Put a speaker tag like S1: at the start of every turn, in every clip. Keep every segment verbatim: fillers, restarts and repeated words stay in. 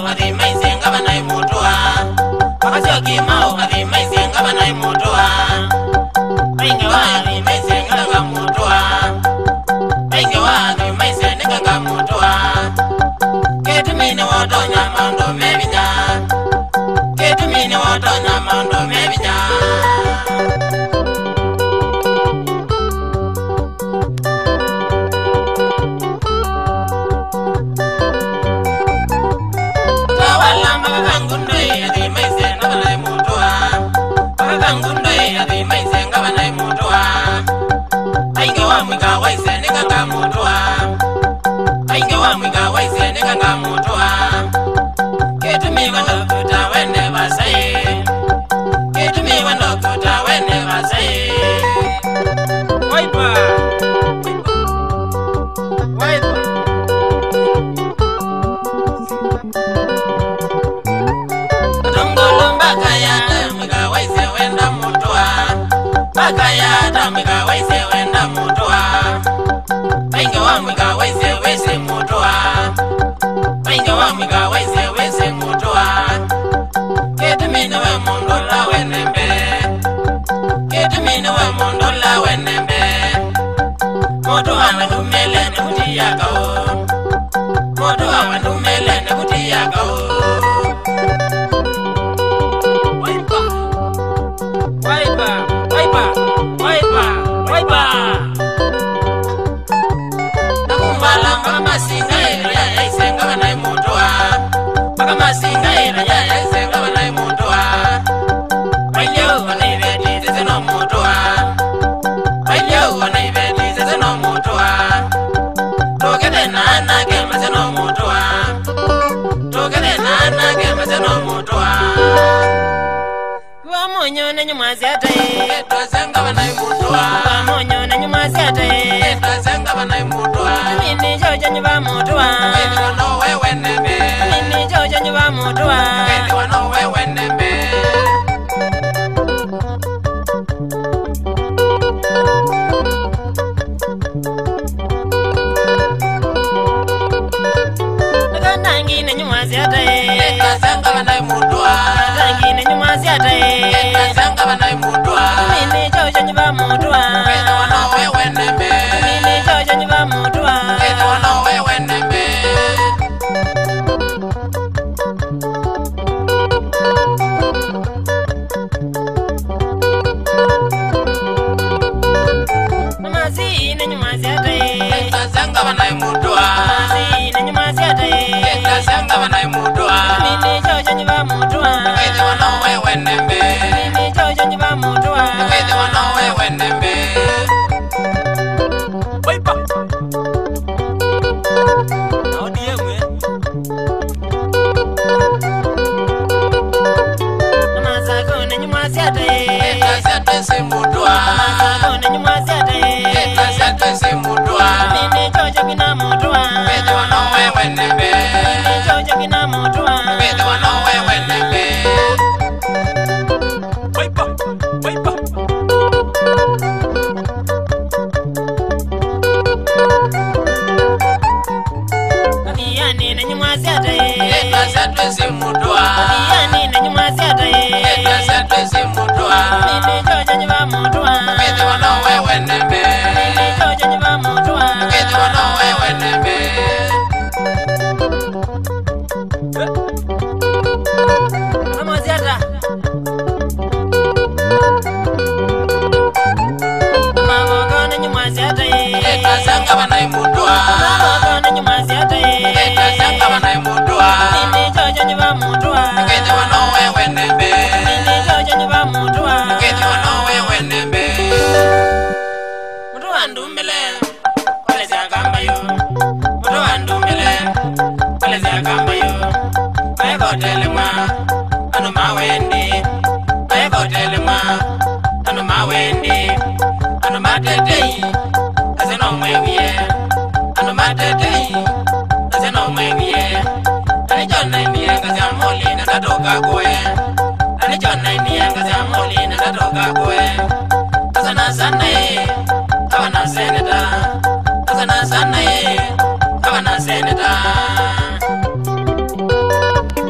S1: adi maisenga bana imutua Pakasio kimao adi maisenga bana imutua Ainge wa adi maisenga nga mutua Ainge wa adi maisenga nga mutua Ketumini wotonya mando mebinya Ketumini wotonya mando mebinya
S2: Senator,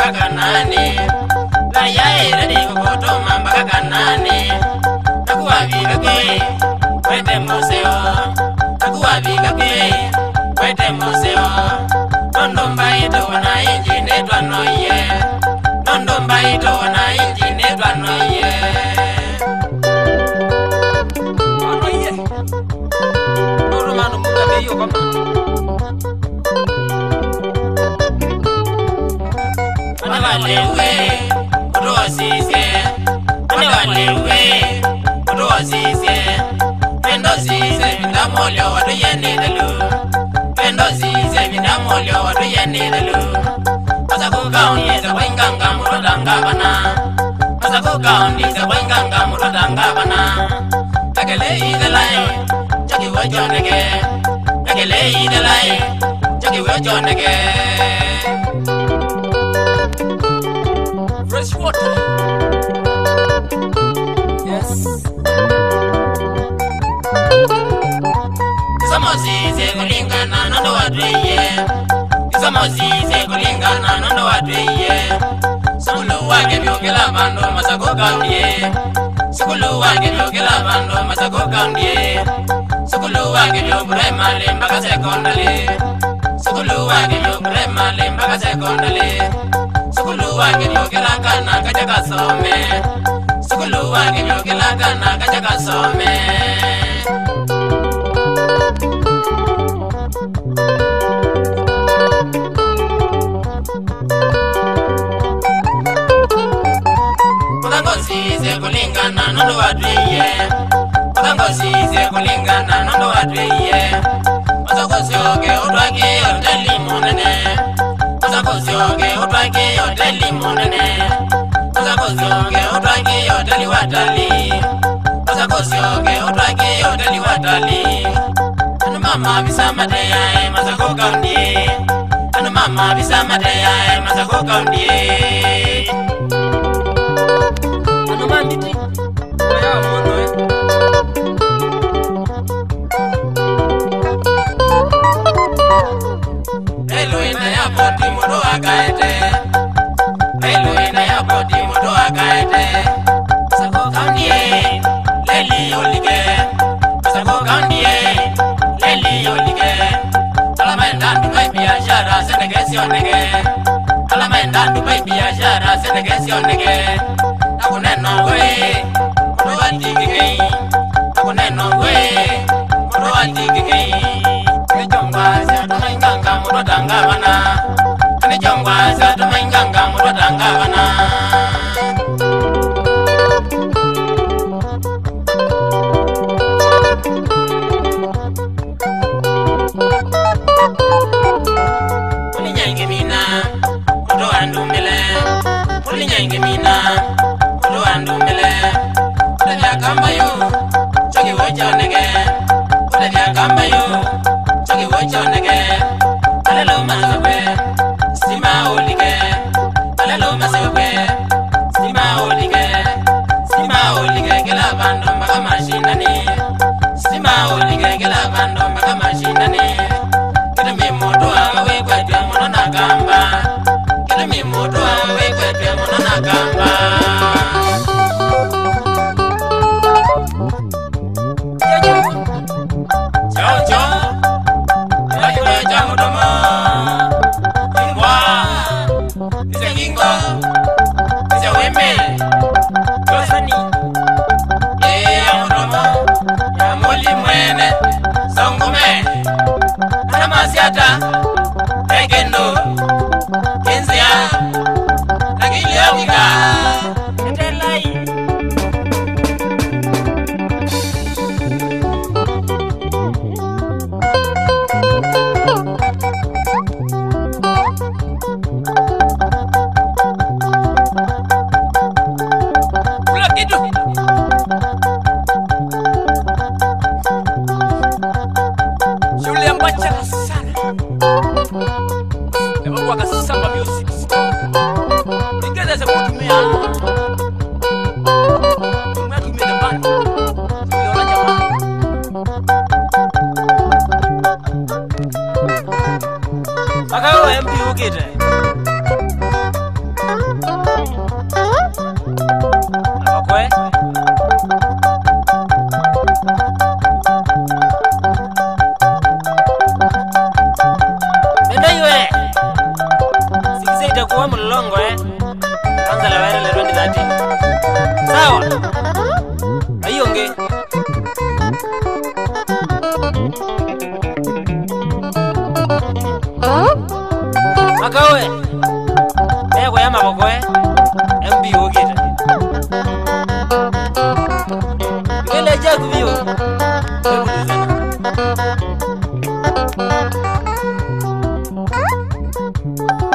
S1: mpaka Kanani. La yae ni kukutuma mpaka Kanani. Takuwa vika kwe kwete museo. Takuwa vika kwe kwete museo. Nondo mbaito wana inji netwa noye. Nondo mbaito wana inji netwa noye. Noye Nondo manu muka beyo kama Ane walewe Kutuwa sisye Ane walewe Kutuwa sisye Pendo sisye Vindamolyo watu yenidelu Pendo sisye Vindamolyo watu yenidelu Masa kukaunisa kwa inganga murotanga bana Masa kukaunisa kwa inganga murotanga bana Takele idelaye Chaki wajonege Takele idelaye Chaki wajonege Fresh water Yes Kisamozize kulingana nondo wadweye Kisamozize kulingana nondo wadweye Sikulu wake vyokela bando masako kaundiye Sikulu wake vyokela bando masako kaundiye Sikulu wake vyokure male mpaka sekondale Sikulu wake vyokure male mpaka sekondale Sikulu wake vyokela kana kacha kasome Sikulu wake vyokela kana kacha kasome Size kulingana nondo wadweye Makango size kulingana nondo wadweye Masako sioge utwaki hoteli munene Masako sioge utwaki hoteli munene Masako sioge utwaki hoteli watali Masako sioge utwaki hoteli watali Anu mama bisa mateyae masako kaundie Anu mama bisa mateyae masako kaundie Manditi Waya mono eh Elo ina ya poti modo akaete Elo ina ya poti modo akaete Sako kaundie Leli yolige Sako kaundie Leli yolige Alamenda ndubai biashara senegesi onege Alamenda ndubai biashara senegesi onege Akuneno we, muro antigigei. Akuneno we, muro antigigei. Ane jongwa sa tumainganga muro tangabana. Ane jongwa sa tumainganga muro tangabana. Uli nyange mina, muro andumile. Uli nyange mina. Andumile Ulavya kamba yu Choki wocha nege Ulavya kamba yu Choki wocha nege Alelo masewe Sima ulige Alelo masewe Sima ulige Sima ulige Kila bando mpaka mashindani Sima ulige Kila bando mpaka mashindani Kila mimotoa we kwetwe monona kamba Kila mimotoa we kwetwe monona kamba Siata, Egendo, Kenzia, Nagilia Wiga, Telai. Wakasamba music Ingeza za kutumia Tumia tumia dambani Tuliona jamaa Maka wewe M P ukite wa mulongo eh kwanza la wale twenty thirteen sawa ayonge makawe eh kwa yama boko eh M B ogeta wele jagu biyo Thank you.